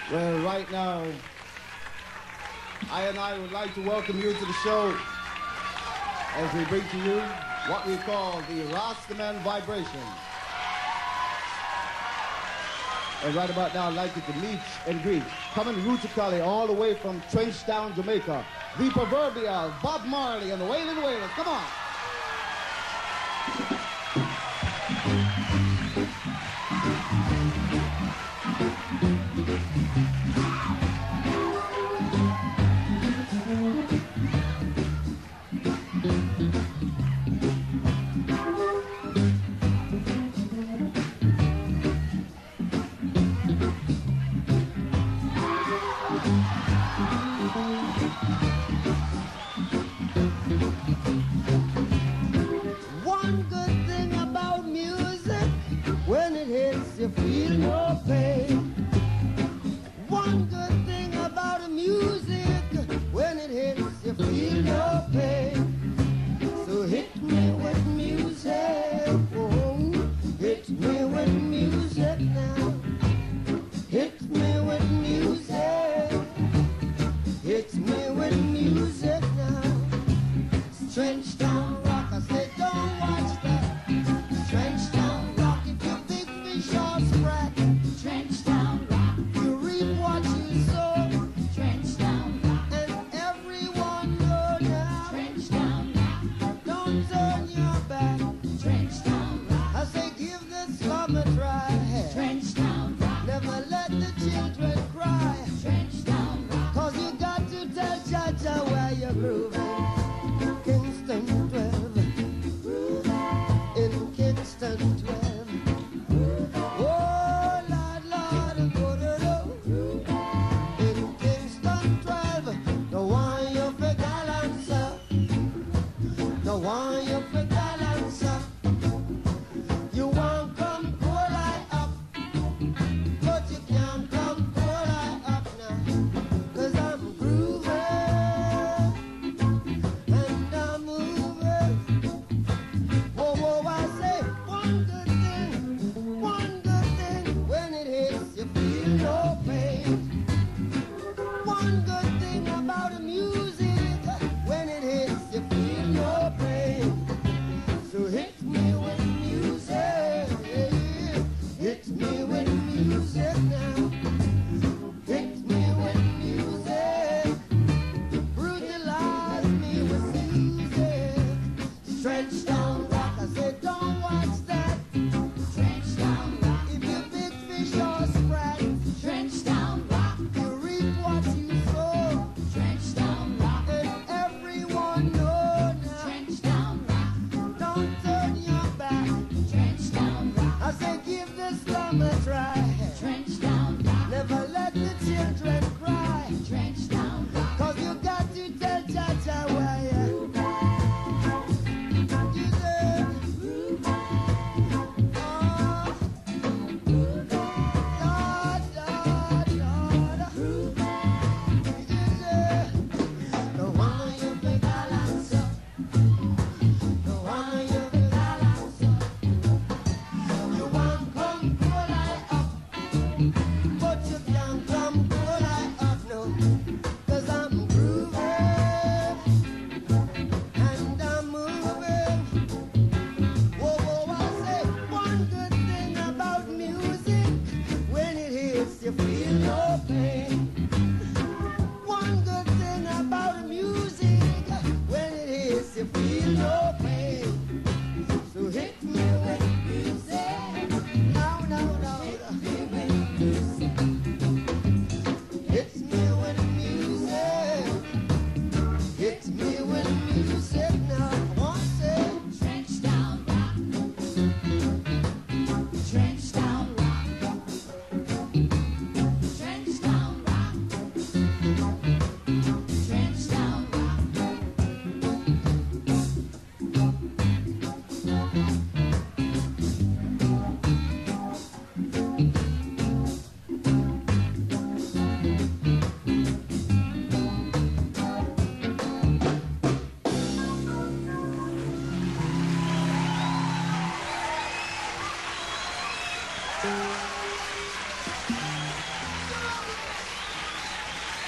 Well, right now, I would like to welcome you to the show as we bring to you what we call the Rastaman Vibration. And right about now, I'd like you to meet and greet, coming rootically all the way from Trenchtown, Jamaica, the proverbial Bob Marley and the Wailin' Wailers. Come on. One good thing about music, when it hits you feel no pain. One good thing about music, when it hits you feel no pain. So hit me with music, oh, hit me with music now. Hit me with music, hit me with music now. Trenchtown rock, I say don't watch that. Trenchtown rock, if you big fish or sprat. Trenchtown rock, you reap what you sow. Trenchtown rock, and everyone know now. Trenchtown rock, don't turn your back. Trenchtown rock, I say give this love a try. Trenchtown rock, never let the children cry. Trenchtown rock, 'cause you got to tell Jaja where you're grooving. Kingston 12, in Kingston 12. Oh, Lord, Lord, go-do-do. In Kingston 12, the one you for gallant, the one you for gallant, you won't come cool eye up, but you can't come cool eye up now, 'cause I'm grooving. And I'm moving. Whoa, whoa, I say one good thing, when it hits you feel no pain. One good thing about the music, when it hits you feel no pain. So hit me with music, hit me with music now. Hit me with music. Brutalize me with music. Trenchtown rock, I say don't watch that. Trenchtown rock, if you big fish or sprat. Trenchtown rock, you reap what you sow. Trenchtown rock, and everyone know now. Trenchtown rock, don't turn your back. Trenchtown rock, I say give this song a try. Trenchtown rock, never let the children cry. Trenchtown rock, 'cause you got to tell Jaja where you deserve. Oh, Lord, Lord, Lord, you deserve. The one you for gallant, the one you for gallant, you won't come cool eye up,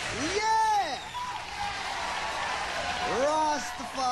Yeah! Rastafari.